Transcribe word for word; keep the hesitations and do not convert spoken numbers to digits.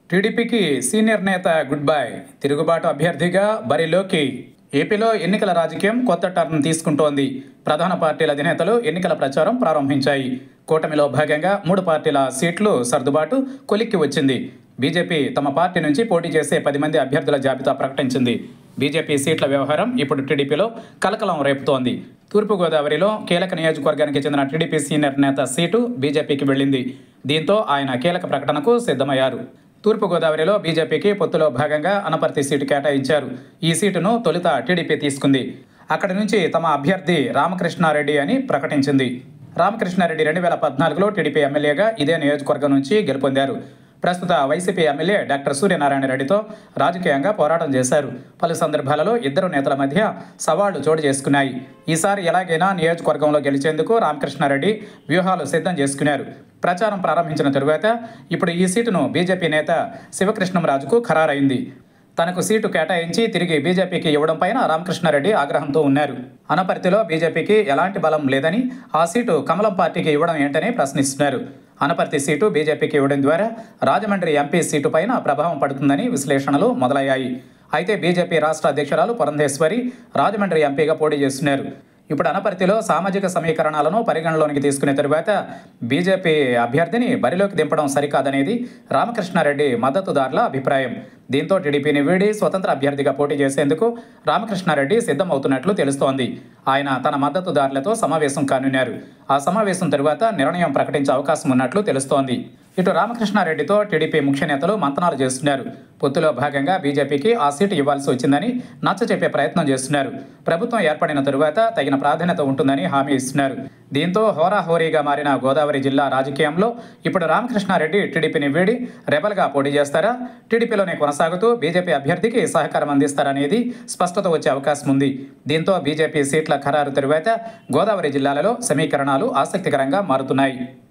టీడీపీకి సీనియర్ నేత good bye. తిరుగుబాటు అభ్యర్థిగా బరిలోకి. ఏపీలో ఎన్నికల రాజకీయం కొత్త టర్న్ తీసుకుంటోంది. ప్రధాన పార్టీల అధినేతలు ఎన్నికల ప్రచారం ప్రారంభించాయి. కూటమిలో భాగంగా మూడు పార్టీల సీట్లు సర్దుబాటు కొలిక్కి వచ్చింది. బీజేపీ తమ పార్టీ నుంచి పోటీ చేసే పది మంది అభ్యర్థుల జాబితా ప్రకటించింది. బీజేపీ సీట్ల వ్యవహారం ఇప్పుడు టీడీపీలో కలకలం రేపుతోంది. తూర్పుగోదావరిలో కీలక నియోజకవర్గానికి చెందిన టీడీపీ సీనియర్ నేత సీటు బీజేపీకి వెళ్ళింది. దీంతో ఆయన కీలక ప్రకటనకు సిద్ధమయ్యారు. తూర్పుగోదావరిలో బీజేపీకి పొత్తులో భాగంగా అనపర్తి సీటు కేటాయించారు. ఈ సీటును తొలుత టీడీపీ తీసుకుంది. అక్కడి నుంచి తమ అభ్యర్థి రామకృష్ణారెడ్డి అని ప్రకటించింది. రామకృష్ణారెడ్డి రెండు వేల పద్నాలుగులో టీడీపీ ఎమ్మెల్యేగా ఇదే నియోజకవర్గం నుంచి గెలుపొందారు. ప్రస్తుత వైసీపీ ఎమ్మెల్యే డాక్టర్ సూర్యనారాయణ రెడ్డితో రాజకీయంగా పోరాటం చేశారు. పలు సందర్భాలలో ఇద్దరు నేతల మధ్య సవాళ్లు చోటు చేసుకున్నాయి. ఈసారి ఎలాగైనా నియోజకవర్గంలో గెలిచేందుకు రామకృష్ణారెడ్డి వ్యూహాలు సిద్ధం చేసుకున్నారు. ప్రచారం ప్రారంభించిన తరువాత ఇప్పుడు ఈ సీటును బీజేపీ నేత శివకృష్ణంరాజుకు ఖరారైంది. తనకు సీటు కేటాయించి తిరిగి బీజేపీకి ఇవ్వడం పైన రామకృష్ణారెడ్డి ఆగ్రహంతో ఉన్నారు. అనపర్తిలో బీజేపీకి ఎలాంటి బలం లేదని, ఆ సీటు కమలం పార్టీకి ఇవ్వడం ఏంటని ప్రశ్నిస్తున్నారు. అనపర్తి సీటు బీజేపీకి ఇవ్వడం ద్వారా రాజమండ్రి ఎంపీ సీటు పైన ప్రభావం పడుతుందని విశ్లేషణలు మొదలయ్యాయి. అయితే బీజేపీ రాష్ట్ర అధ్యక్షురాలు పురంధేశ్వరి రాజమండ్రి ఎంపీగా పోటీ చేస్తున్నారు. ఇప్పుడు అనపర్తిలో సామాజిక సమీకరణాలను పరిగణలోనికి తీసుకునే తరువాత బీజేపీ అభ్యర్థిని బరిలోకి దింపడం సరికాదనేది రామకృష్ణారెడ్డి మద్దతుదారుల అభిప్రాయం. దీంతో టీడీపీని వీడి స్వతంత్ర అభ్యర్థిగా పోటీ చేసేందుకు రామకృష్ణారెడ్డి సిద్ధమవుతున్నట్లు తెలుస్తోంది. ఆయన తన మద్దతుదారులతో సమావేశం కానున్నారు. ఆ సమావేశం తరువాత నిర్ణయం ప్రకటించే అవకాశం ఉన్నట్లు తెలుస్తోంది. ఇటు రామకృష్ణారెడ్డితో టీడీపీ ముఖ్య నేతలు మంతనాలు చేస్తున్నారు. పొత్తులో భాగంగా బీజేపీకి ఆ సీటు ఇవ్వాల్సి వచ్చిందని నచ్చచెప్పే ప్రయత్నం చేస్తున్నారు. ప్రభుత్వం ఏర్పడిన తరువాత తగిన ప్రాధాన్యత ఉంటుందని హామీ ఇస్తున్నారు. దీంతో హోరాహోరీగా మారిన గోదావరి జిల్లా రాజకీయంలో ఇప్పుడు రామకృష్ణారెడ్డి టీడీపీని వీడి రెబల్గా పోటీ చేస్తారా, టీడీపీలోనే కొనసాగుతూ బీజేపీ అభ్యర్థికి సహకారం అందిస్తారనేది స్పష్టత వచ్చే అవకాశం ఉంది. దీంతో బీజేపీ సీట్ల ఖరారు తరువాత గోదావరి జిల్లాలలో సమీకరణాలు ఆసక్తికరంగా మారుతున్నాయి.